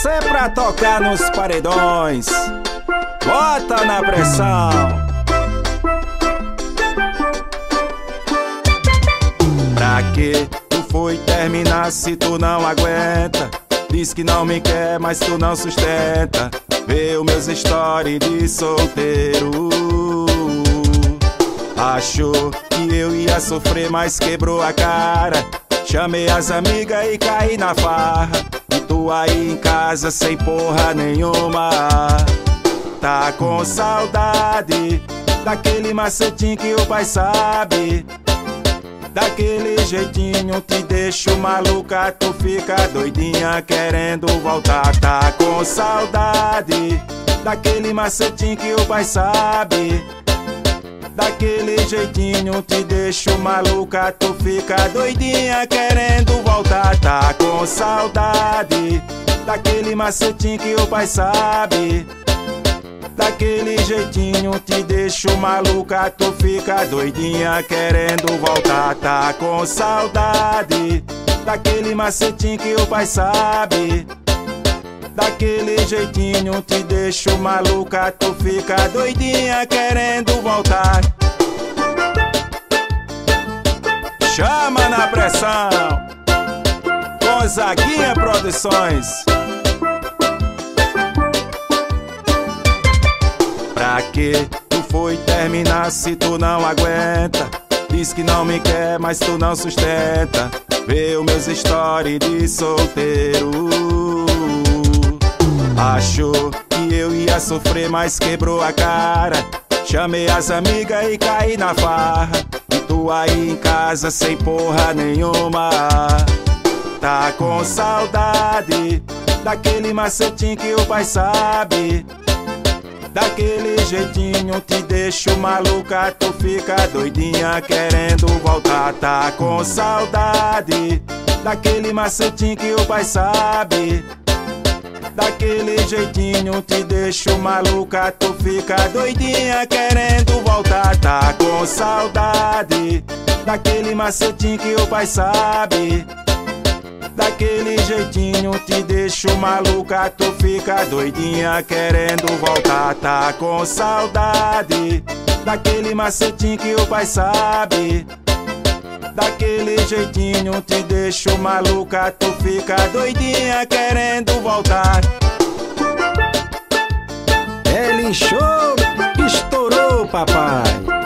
Você pra tocar nos paredões, bota na pressão. Pra que tu foi terminar se tu não aguenta? Diz que não me quer, mas tu não sustenta. Vê os meus stories de solteiro. Achou que eu ia sofrer, mas quebrou a cara. Chamei as amigas e caí na farra. E tu aí em casa sem porra nenhuma. Tá com saudade daquele macetinho que o pai sabe. Daquele jeitinho te deixo maluca, tu fica doidinha querendo voltar. Tá com saudade daquele macetinho que o pai sabe. Daquele jeitinho te deixo maluca, tu fica doidinha querendo voltar. Tá com saudade daquele macetinho que o pai sabe. Daquele jeitinho te deixo maluca, tu fica doidinha querendo voltar. Tá com saudade daquele macetinho que o pai sabe. Daquele jeitinho te deixo maluca, tu fica doidinha querendo voltar. Chama na pressão, Gonzaguinha Produções. Pra que tu foi terminar se tu não aguenta? Diz que não me quer, mas tu não sustenta. Vê os meus stories de solteiro. Achou que eu ia sofrer, mas quebrou a cara. Chamei as amigas e caí na farra. E tu aí em casa sem porra nenhuma. Tá com saudade daquele macetinho que o pai sabe. Daquele jeitinho te deixo maluca, tu fica doidinha querendo voltar. Tá com saudade daquele macetinho que o pai sabe. Daquele jeitinho te deixo maluca, tu fica doidinha querendo voltar. Tá com saudade daquele macetinho que o pai sabe. Daquele jeitinho te deixo maluca, tu fica doidinha querendo voltar. Tá com saudade daquele macetinho que o pai sabe. Daquele jeitinho te deixo maluca, tu fica doidinha querendo voltar. Ele inchou, estourou, papai.